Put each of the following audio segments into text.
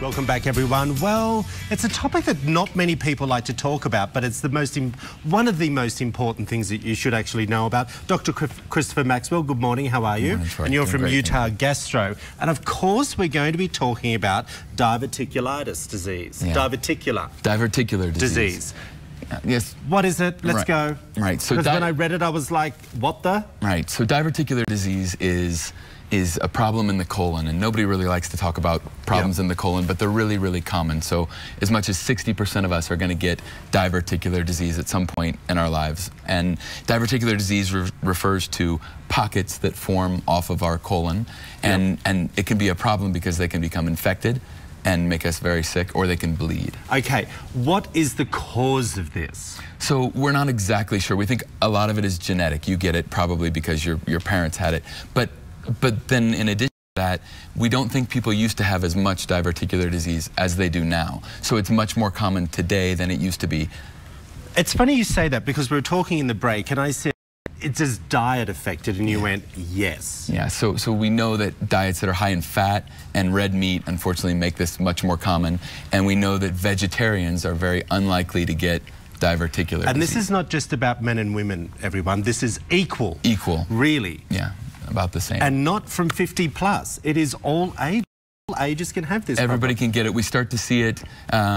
Welcome back, everyone. Well, it's a topic that not many people like to talk about, but it's one of the most important things that you should actually know about. Dr. Christopher Maxwell, good morning. How are you? Morning, Troy. And you're from Great, Utah Gastro. And of course, we're going to be talking about diverticulitis disease. Yeah. Diverticular disease. Yes. What is it? Let's go. Right. So because when I read it, I was like, what the? Right. So diverticular disease is a problem in the colon, and nobody really likes to talk about problems in the colon, but they're really, really common. So as much as 60% of us are going to get diverticular disease at some point in our lives. And diverticular disease refers to pockets that form off of our colon, and it can be a problem because they can become infected and make us very sick, or they can bleed. Okay, what is the cause of this? So we're not exactly sure. We think a lot of it is genetic. You get it probably because your parents had it. But then in addition to that, we don't think people used to have as much diverticular disease as they do now. So it's much more common today than it used to be. It's funny you say that, because we were talking in the break and I said, is diet affected? And you went, yes. Yeah, so we know that diets that are high in fat and red meat, unfortunately, make this much more common. And we know that vegetarians are very unlikely to get diverticular And disease. This is not just about men and women, everyone. This is equal. Equal. Really. Yeah, about the same. And not from 50 plus. It is all ages. All ages can have this Everybody problem. can get it. We start to see it,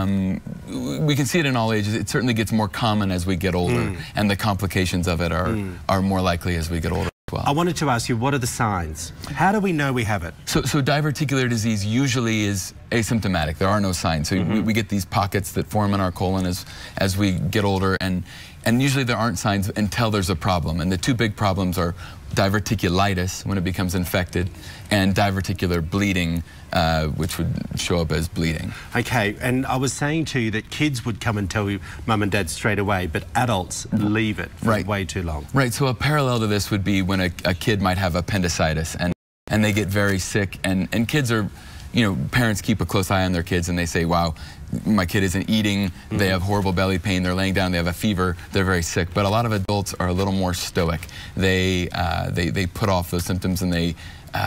we can see it in all ages. It certainly gets more common as we get older, and the complications of it are more likely as we get older as well. I wanted to ask you, what are the signs? How do we know we have it? So diverticular disease usually is asymptomatic. There are no signs. So we get these pockets that form in our colon as we get older, and usually there aren't signs until there's a problem. And the two big problems are diverticulitis, when it becomes infected, and diverticular bleeding, which would show up as bleeding. Okay, and I was saying to you that kids would come and tell you, mum and dad, straight away, but adults leave it for way too long. Right, so a parallel to this would be when a kid might have appendicitis and they get very sick, and kids are, you know, parents keep a close eye on their kids and they say, wow, my kid isn't eating, they have horrible belly pain, they're laying down, they have a fever, they're very sick. But a lot of adults are a little more stoic. They put off those symptoms, and they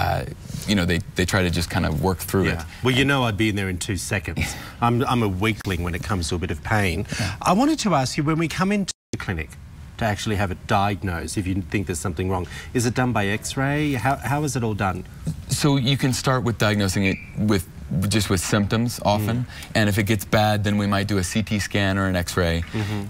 try to just kind of work through it. Well, you know, I'd be in there in 2 seconds. I'm a weakling when it comes to a bit of pain. I wanted to ask you, when we come into the clinic to actually have it diagnosed, if you think there's something wrong, is it done by X-ray? How is it all done? So you can start with diagnosing it with symptoms often, and if it gets bad, then we might do a CT scan or an X-ray.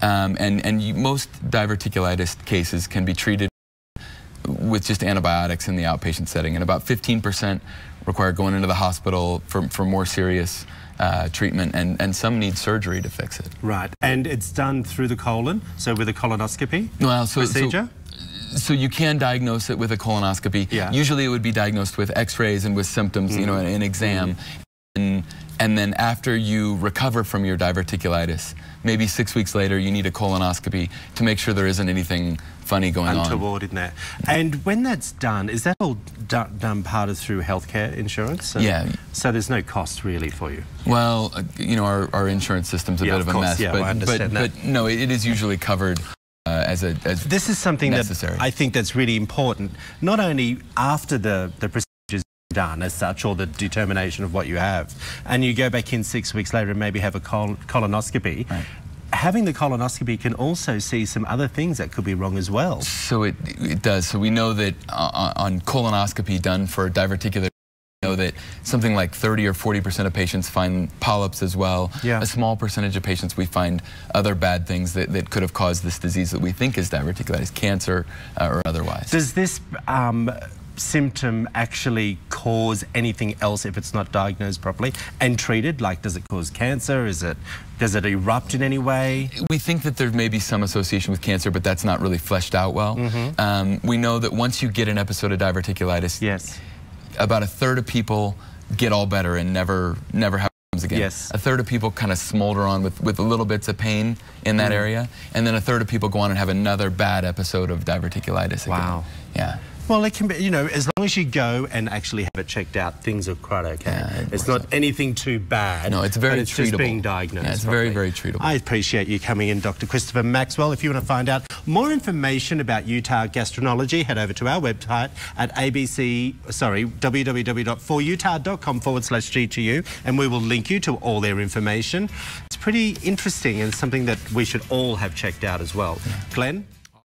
Most diverticulitis cases can be treated with just antibiotics in the outpatient setting, and about 15% require going into the hospital for more serious treatment, and some need surgery to fix it. Right, and it's done through the colon, so with a colonoscopy procedure? So you can diagnose it with a colonoscopy. Usually it would be diagnosed with X-rays and with symptoms, you know, an exam. And then after you recover from your diverticulitis, maybe 6 weeks later, you need a colonoscopy to make sure there isn't anything funny going on. Untoward in there. And when that's done, is that all done part of through healthcare insurance? So there's no cost really for you? Well, you know, our insurance system's a bit of a mess. I understand that. But no, it is usually covered as this is something necessary. That I think that's really important, not only after the procedures done as such, or the determination of what you have, and you go back in 6 weeks later and maybe have a colonoscopy. Right. Having the colonoscopy can also see some other things that could be wrong as well. So it does. So we know that on colonoscopy done for diverticular, we know that something like 30 or 40% of patients find polyps as well. A small percentage of patients we find other bad things that could have caused this disease that we think is diverticulitis, cancer or otherwise. Does this symptom actually cause anything else if it's not diagnosed properly and treated? Like, does it cause cancer? Does it erupt in any way? We think that there may be some association with cancer, but that's not really fleshed out well. We know that once you get an episode of diverticulitis, about a third of people get all better and never have problems again. A third of people kind of smolder on with little bits of pain in that area, and then a third of people go on and have another bad episode of diverticulitis again. Wow. Yeah. Well, it can be, you know, as long as you go and actually have it checked out, things are quite okay. Yeah, it's not anything too bad. No, it's very it's treatable. Just being diagnosed. Yeah, it's properly. very, very treatable. I appreciate you coming in, Dr. Christopher Maxwell. If you want to find out more information about Utah gastroenterology, head over to our website at www.forutah.com/GTU, and we will link you to all their information. It's pretty interesting and something that we should all have checked out as well. Yeah. Glenn?